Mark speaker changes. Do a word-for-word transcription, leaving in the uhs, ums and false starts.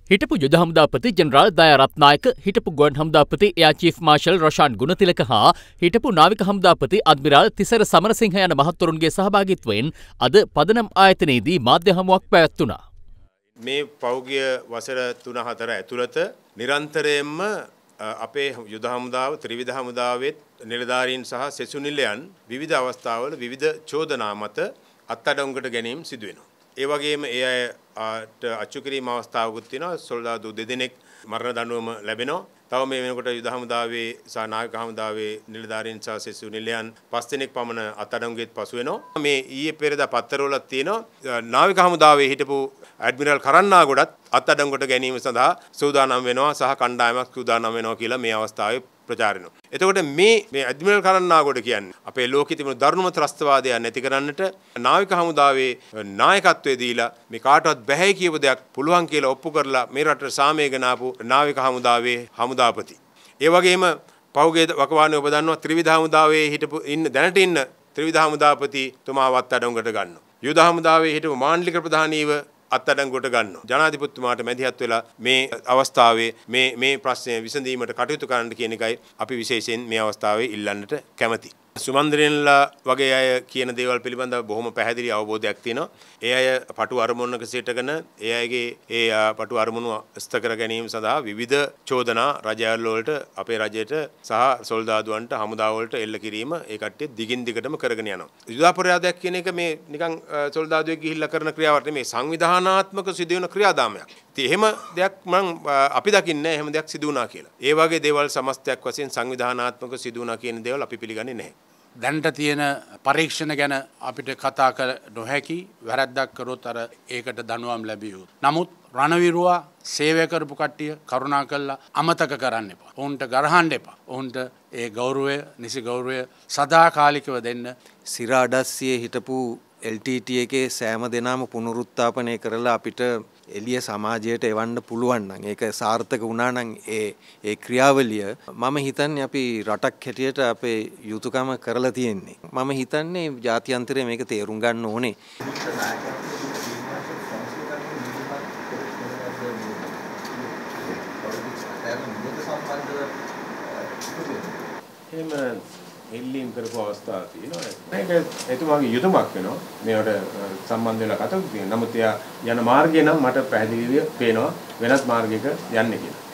Speaker 1: හිටපු යුද හමුදාපති ජෙනරාල් දයාරත්නායක, හිටපු ගුවන් හමුදාපති එයා චීෆ් මාර්ෂල් රොෂාන් ගුණතිලක හා හිටපු නාවික හමුදාපති අද්මිරාල් තිසර සමරසිංහ යන මහත්වරුන්ගේ සහභාගීත්වයෙන් අද පදනම් ආයතනයේදී මාධ්‍ය හමුවක් පැවැත්වුණා.
Speaker 2: මේ පෞගිය වසර තුන හතර ඇතුළත නිරන්තරයෙන්ම අපේ යුද හමුදාව ත්‍රිවිධ හමුදාවෙත් නිලධාරීන් සහ සෙසු නිලයන් විවිධ අවස්ථාවල විවිධ චෝදනා මත අත්අඩංගුවට ගැනීම සිදු වෙනවා. ඒ වගේම ඒ අයට අච්චු කිරීම අවස්ථාවකුත් තියෙනවා. සොල්දාදු දෙදෙනෙක් මරණ දඬුවම ලැබෙනවා. තව මේ වෙනකොට යුද හමුදාවේ සහ නාවික හමුදාවේ නිලධාරීන් සහ සෙසු නිලයන් පස් දෙනෙක් පමණ අත්අඩංගුවෙත් පසු වෙනවා. මේ ඊයේ පෙරේදා පත්තරවල තියෙනවා නාවික හමුදාවේ හිටපු ඇඩ්මිරල් කරන්නාගොඩත් අත්අඩංගුවට ගැනීම සඳහා සූදානම් වෙනවා සහ කණ්ඩායමක් සූදානම් වෙනවා කියලා මේ අවස්ථාවේ ප්‍රචාරය වෙනවා. එතකොට මේ මේ ඇඩ්මිරල් කරන්නාගොඩ කියන්නේ අපේ ලෝකෙ තිබුණු දරුණුම ත්‍රස්තවාදය නැති කරන්නට නාවික හමුදාවේ නායකත්වය දීලා මේ කාටවත් බැහැ කියපු දෙයක් පුළුවන් කියලා ඔප්පු කරලා මේ රටට සාමය ගෙනාපු නාවික හමුදාවේ හමුදාපති. ඒ වගේම පෞගේ වකවානුවේ ඔබ දන්නවා ත්‍රිවිධ හමුදාවේ හිටපු ඉන්න දැනට ඉන්න ත්‍රිවිධ හමුදාපති තුමාවත් අඩංගුවට ගන්නවා. යුද හමුදාවේ හිටපු මාණ්ඩලික ප්‍රධානීව අත්අඩංගුවට ගන්නවා. ජනාධිපතිතුමාට මැදිහත් වෙලා මේ අවස්ථාවේ මේ මේ ප්‍රශ්නය විසඳීමට කටයුතු කරන්න කියන එකයි අපි විශේෂයෙන් මේ අවස්ථාවේ ඉල්ලන්නට කැමැති. සුමන්ද්‍රේන්ලා වගේ අය කියන දේවල් පිළිබඳව බොහොම පැහැදිලි අවබෝධයක් තියෙනවා. ඒ අය පටු අරමුණක සිටගෙන ඒ අයගේ ඒ පටු අරමුණු ස්ථ කර ගැනීම සඳහා විවිධ චෝදනා රජයල් වලට අපේ රජයට සහ සොල්දාදුවන්ට හමුදා වලට එල්ල කිරීම ඒ කට්ටිය දිගින් දිගටම කරගෙන යනවා. යුදාපරාධයක් කියන එක මේ නිකන් සොල්දාදුවෙක් ගිහිල්ලා කරන ක්‍රියාවක් නෙමෙයි සංවිධානාත්මක සිදුවෙන ක්‍රියාදාමයක්. ඉතින් එහෙම දෙයක් මම අපි දකින්නේ එහෙම දෙයක් සිදු වුණා කියලා. ඒ වගේ දේවල් සමස්තයක් වශයෙන් සංවිධානාත්මක සිදු වුණා කියන දේවල් අපි පිළිගන්නේ නැහැ.
Speaker 3: දැනට තියෙන පරීක්ෂණ ගැන අපිට කතා කර නොහැකි. වැරැද්දක් කරොත් අර ඒකට දඬුවම් ලැබිය යුතු. නමුත් රණවිරුවා සේවය කරපු කට්ටිය කරුණා කළා අමතක කරන්න එපා. ඔවුන්ට ගරහන්න එපා. ඔවුන්ට ඒ ගෞරවය, නිසි ගෞරවය සදාකාලිකව දෙන්න.
Speaker 4: සිරාඩස්සියේ හිටපු එල් ටී ටී එකේ සෑම දෙනාම පුනරුත්ථාපනය කරලා අපිට එළිය සමාජයට එවන්න පුළුවන් නම් ඒක සාර්ථක වුණා නම් ඒ ඒ ක්‍රියාවලිය මම හිතන්නේ අපි රටක් හැටියට අපේ යුතුයකම කරලා තියෙන්නේ. මම හිතන්නේ ජාත්‍යන්තරයේ මේක තේරුම් ගන්න ඕනේ.
Speaker 2: එහෙම එල්ලීම් කරපු අවස්ථා තියෙනවා. ඒක එතුමාගේ යුතුයමක් වෙනවා. මේවට සම්බන්ධ වෙලා කතා කරනවා. නමුත් එයා යන මාර්ගය නම් මට පැහැදිලිව පේනවා වෙනස් මාර්ගයක යන්නේ කියලා.